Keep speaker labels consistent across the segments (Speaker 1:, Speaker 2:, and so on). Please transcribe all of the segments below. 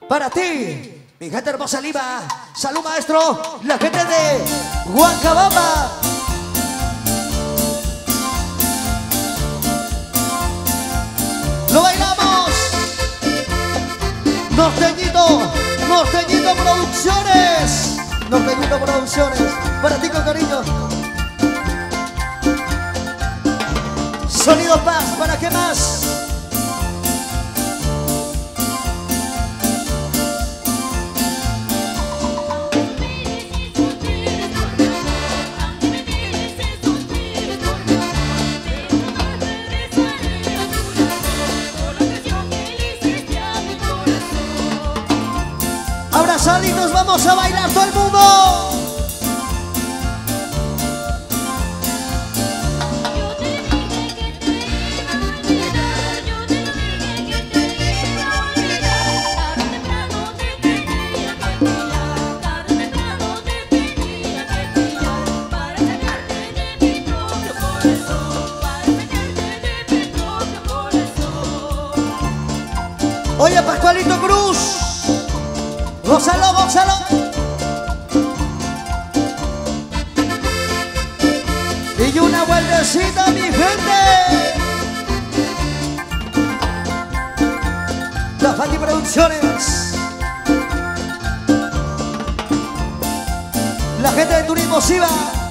Speaker 1: para ti, mi gente hermosa Lima. Salud, maestro, la gente de Huancabamba. ¡Lo bailamos! Norteñito Producciones. Norteñito Producciones, para ti con cariño. Sonido Paz, ¿para qué más? Abrazaditos, vamos a bailar todo el mundo. Oye, Pascualito Cruz, gózalo, gózalo. Y una vueltecita, mi gente. La Fati Producciones. La gente de Turismo Siva.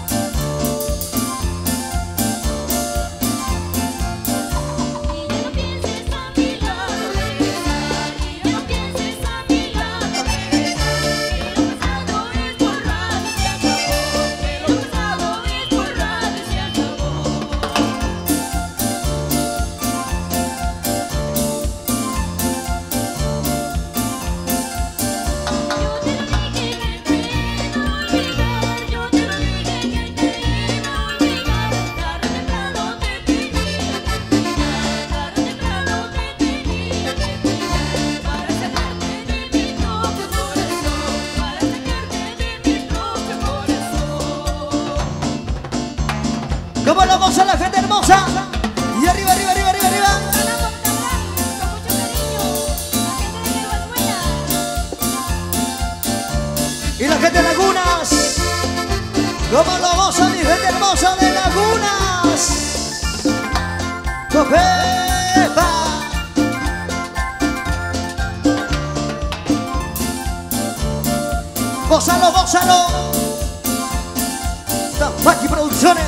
Speaker 1: ¿Cómo lo goza la gente hermosa? Y arriba, arriba, arriba, arriba, arriba. Y la gente de Lagunas. ¿Cómo lo goza mi gente hermosa de Lagunas? ¡Copepa! ¡Gózalo, gózalo! La Fati Producciones.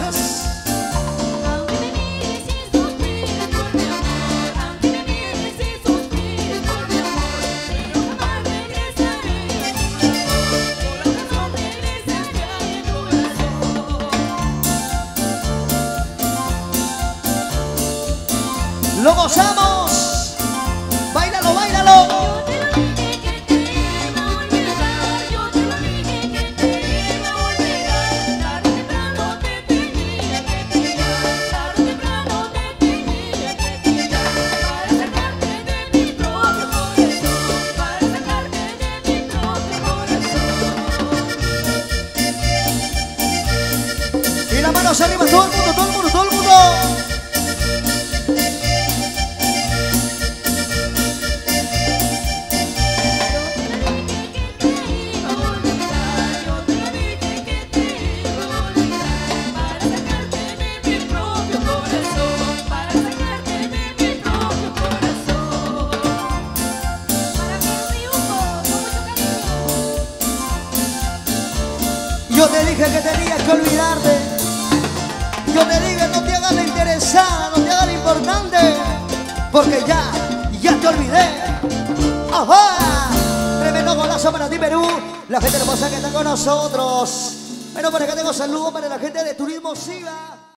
Speaker 1: ¡Lo gozamos! ¡Báilalo, báilalo! Y las manos arriba, todo el mundo, todo el mundo, todo el mundo. Yo te dije que tenías que olvidarte. Yo te dije no te hagas la interesada, no te hagas la importante, porque ya te olvidé. ¡Ajá! Tremendo golazo para ti, Perú. La gente hermosa que está con nosotros. Bueno, por acá tengo saludos para la gente de Turismo Siva.